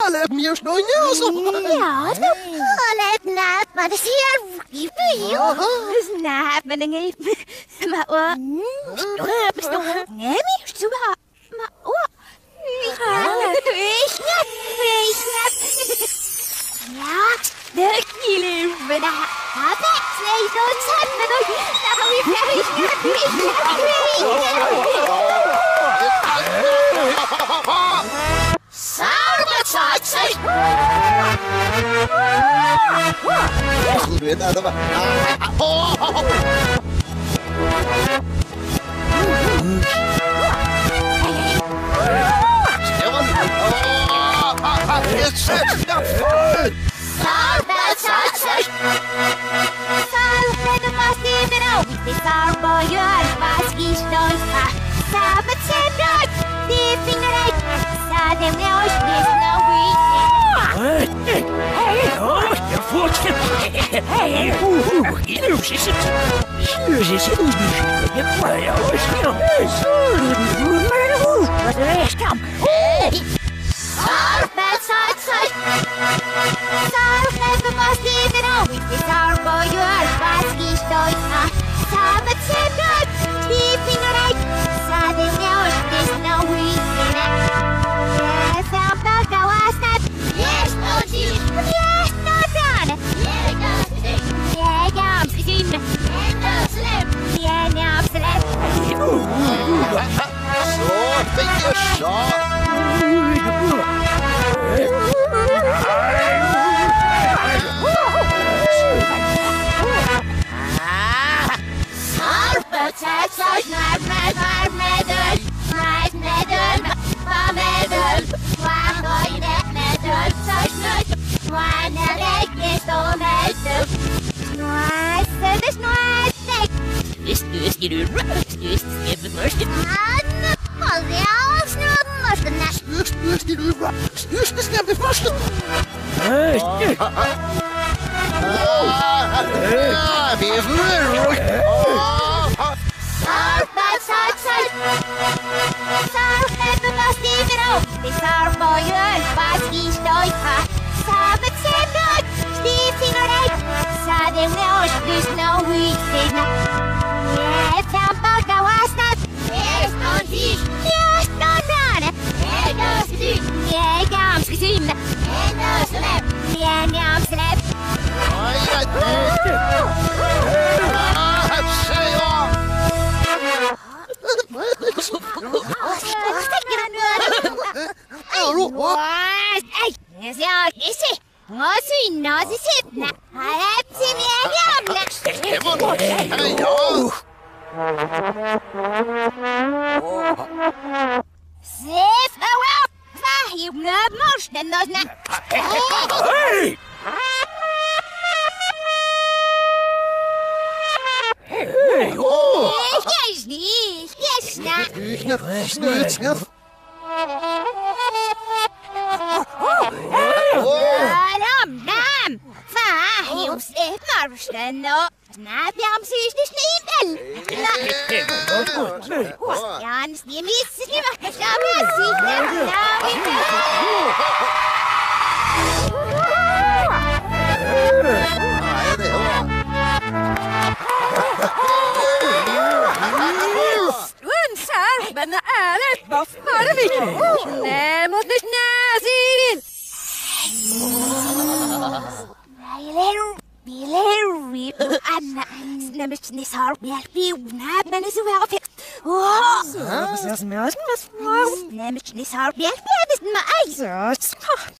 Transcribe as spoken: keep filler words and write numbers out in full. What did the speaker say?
Laat me eerst nog niet zo. Ja, laat naad, maar dat is hier heel snap met een even. Maar wat? Stop, stop. Nee, meer zo. Maar wat? Wees net, wees net. Ja, de kilo met de habit. Nee, dat zijn we nog. Nou, weer wees net, wees net, wees net. Saarbetzeit! Goed weer naar de wa- Stil aan. Het zit naar voren. Saarbetzeit! Saarbetzeit was die er ook. Die saarboyer was gestoord. Saarbetzeit, die vingerijk. Saarde meus, is no weekend. Hey, oh, je voelt je. Hey, oeh, hier is het. Hier is het. Je moet je oorsprong. Wat er is, kom. Saarbetzeit! Saarbetzeit was die er ook. Die saarboyer was gestoord. Saarbetzeit, die vingerijk. Saarde meus, is no weekend. Yes, no cheese. Yes, no done. Yeah, no stick. Yeah, no skin. Yeah, no slip. Yeah, no slip. Zo, beetje zo. Saarbetzeit, naar met haar medel. Naar medel, van medel. Waar ga je net medel? Wanneer ik is om het te snuiten, de snuiten. Is dus die nu rust, is het rust. En als je al snel moest, dan is Stuur, stuur, stuur, stuur. Stuur, stuur, stuur, de vaste. Ah, weer vloer. Saarbetzeit, Saarbetzeit was die er ook. Die saarboyer was gestoord. Saarbetzeit, die vingerijk. Saarde meus, dus no weekend. Yes, Hamburger was dat. Yes, no cheese. Yes, no done. Yes, no stick. Yes, no skin. Yes, no slip. Yes, no slip. Ah, het zei al. Yes, ja, is het? Wat is het? Wat is het? Hij heeft ze niet aan. Hey, ja. Zef, wel. Waar je me moest en dat net. Hey! Hey, oh! Yes, niet. Yes, na. Stuur, stuur, stuur. Waarom dan? Waar je zef moest en dat. Snap je hem zus dus niet wel? Jans, die missen niet wat ik zou willen zien. Sar, ben de aarde, wat maar wie? Nee, moet niet nazien. Bileru, bileru, Anna, nemlich niet hard meer pieuwna, ben is wel fit. Oh, Was is mis, was was? nemlich niet hard meer, ben is mijn ijzer.